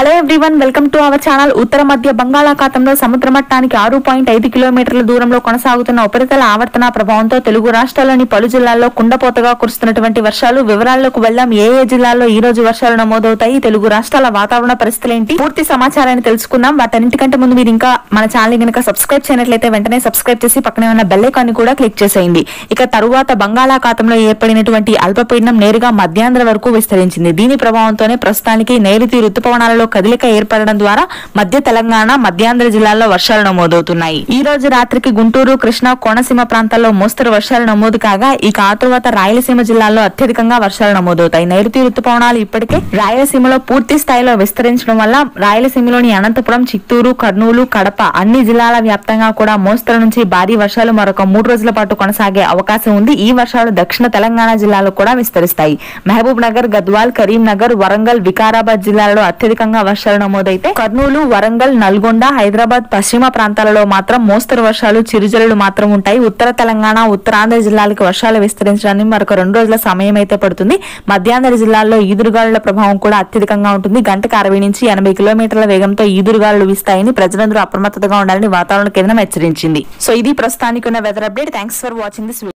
Hello everyone, welcome to our channel. ఉత్తర మధ్య బంగాళాఖాతంలో సముద్ర మట్టానికి 6.5 కిలోమీటర్ల దూరంలో కొనసాగుతున్న ఉపరితల ఆవర్తన ప్రభావంతో తెలుగు రాష్ట్రాల్లోని పలు జిల్లాల్లో కుండపోతగా కురుస్తున్నటువంటి వర్షాలు. వివరాల్లోకి వెళ్దాం. ఏ జిల్లాల్లో ఈ రోజు వర్షాలు నమోదవుతాయి, తెలుగు రాష్ట్రాల వాతావరణ పరిస్థితులు ఏంటి, పూర్తి సమాచారాన్ని తెలుసుకుందాం. వాటన్నిటికంటే ముందు మీరు ఇంకా మన ఛానల్ కనుక సబ్స్క్రైబ్ చేయనట్లయితే వెంటనే సబ్స్క్రైబ్ చేసి పక్కనే ఉన్న బెల్ ఐకాన్ ని కూడా క్లిక్ చేసేయండి. ఇక తరువాత బంగాళాఖాతంలో ఏర్పడినటువంటి అల్పపీడనం నేరుగా మధ్యాంధ్ర వరకు విస్తరించింది. దీని ప్రభావంతోనే ప్రస్తుతానికి నైరుతి రుతుపవనాలలో కదలిక ఏర్పడడం ద్వారా మధ్య తెలంగాణ, మధ్యాంధ్ర జిల్లాల్లో వర్షాలు నమోదవుతున్నాయి. ఈ రోజు రాత్రికి గుంటూరు, కృష్ణా, కోనసీమ ప్రాంతాల్లో మోస్తరు వర్షాలు నమోదు కాగా, ఇక ఆ తరువాత రాయలసీమ జిల్లాల్లో అత్యధికంగా వర్షాలు నమోదవుతాయి. నైరుతి రుతుపవనాలు ఇప్పటికే రాయలసీమలో పూర్తి స్థాయిలో విస్తరించడం వల్ల రాయలసీమలోని అనంతపురం, చిత్తూరు, కర్నూలు, కడప అన్ని జిల్లాల వ్యాప్తంగా కూడా మోస్తరు నుంచి భారీ వర్షాలు మరొక 3 రోజుల పాటు కొనసాగే అవకాశం ఉంది. ఈ వర్షాలు దక్షిణ తెలంగాణ జిల్లాలో కూడా విస్తరిస్తాయి. మహబూబ్ నగర్, గద్వాల్, కరీంనగర్, వరంగల్, వికారాబాద్ జిల్లాలలో అత్యధికంగా వర్షాలు నమోదైతే కర్నూలు, వరంగల్, నల్గొండ, హైదరాబాద్ పశ్చిమ ప్రాంతాలలో మాత్రం మోస్తరు వర్షాలు, చిరుజల్లులు మాత్రం ఉంటాయి. ఉత్తర తెలంగాణ, ఉత్తరాంధ్ర జిల్లాలకు వర్షాలు విస్తరించడానికి మరొక 2 రోజుల సమయం అయితే పడుతుంది. మధ్యాంధ్ర జిల్లాల్లో ఈదురుగాలుల ప్రభావం కూడా అత్యధికంగా ఉంటుంది. గంటకు 60 నుంచి 80 కిలోమీటర్ల వేగంతో ఈదురుగాలులు వీస్తాయని ప్రజలందరూ అప్రమత్తతగా ఉండాలని వాతావరణ కేంద్రం హెచ్చరించింది. సో ఇది ప్రస్తుతానికి ఉన్న weather update. Thanks for watching this video.